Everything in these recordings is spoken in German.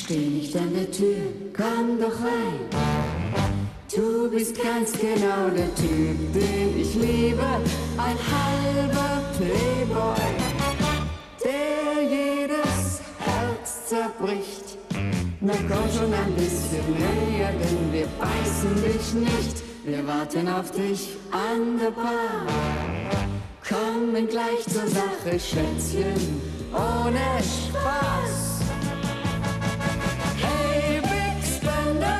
Steh nicht an der Tür, komm doch rein. Du bist ganz genau der Typ, den ich liebe. Ein halber Playboy, der jedes Herz zerbricht. Na komm schon ein bisschen näher, denn wir beißen dich nicht. Wir warten auf dich an der Bar. Kommen gleich zur Sache, Schätzchen, ohne Spaß. Hey, Big Spender!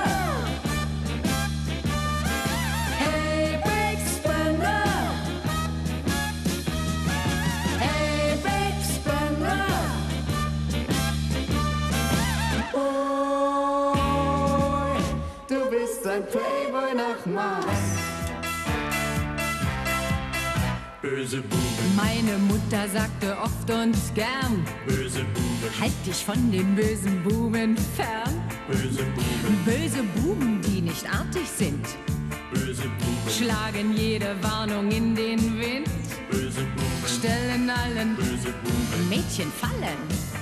Hey, Big Spender! Hey, Big Spender! Oh, du bist ein Playboy nach Maß. Böse Bube. Meine Mutter sagte oft und gern: Böse Bube. Halt dich von den bösen Buben fern. Böse Bube. Böse Buben, die nicht artig sind, Böse Bube. schlagen jede Warnung in den Wind, Böse Bube. stellen allen Böse Bube. Mädchen Fallen.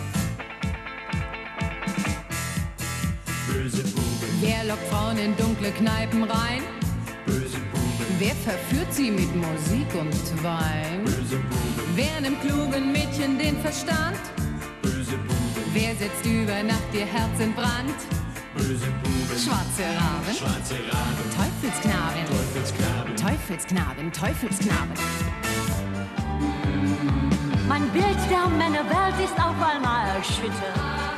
Böse Bube. Wer lockt Frauen in dunkle Kneipen rein? Böse Bube. Wer verführt sie mit Musik und Wein? Böse Bube. Wer nimmt klugen Mädchen den Verstand? Böse Bube. Wer setzt über Nacht ihr Herz in Brand? Böse Bube. Schwarze Raben, Schwarze Raben. Teufelsknaben, Teufelsknaben. Teufelsknaben, Teufelsknaben. Mein Bild der Männerwelt ist auf einmal erschüttert.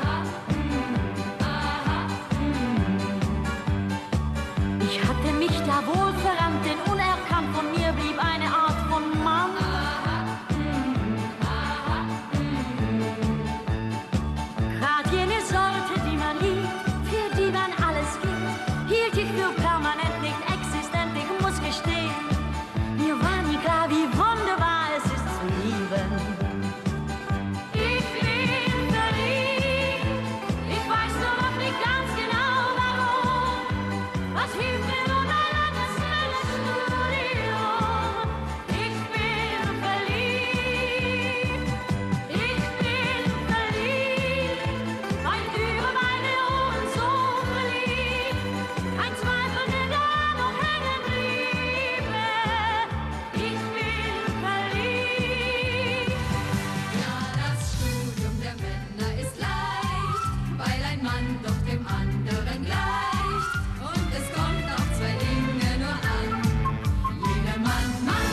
Ich hatte mich da wohl verrannt, denn unerkannt von mir blieb eine Art von Mann. Grad jene Sorte, die man liebt, für die man alles gibt, hielt ich für permanent nicht existent, ich muss gestehen. Mir war nie klar, wie wunderbar es ist zu lieben. Ich bin verliebt, ich weiß nur noch nicht ganz genau warum. Was hilft mir nun ein langes, schnelles Studium? Ich bin verliebt, weit über meine Ohren so verliebt. Ein Zweifel, der da noch hängen bliebe. Ich bin verliebt. Ja, das Studium der Männer ist leicht, weil ein Mann doch dem anderen gleicht. Und es kommt auf zwei Dinge nur an. Jeder Mann,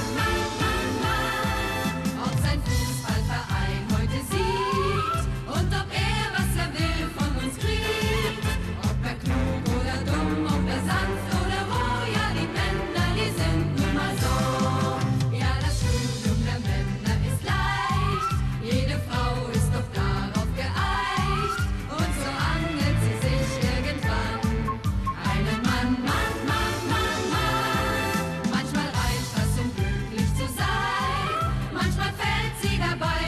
ob sein Fußballverein heute siegt und ob er, was er will, von uns kriegt. Ob er klug oder dumm, ob er sanft oder roh, ja, die Männer, die sind nun mal so. Ja, das Studium der Männer ist leicht, jede Frau ist doch darauf geeicht. Und so angelt sie sich irgendwann einen Mann. Manchmal reicht das, um glücklich zu sein, manchmal fällt sie dabei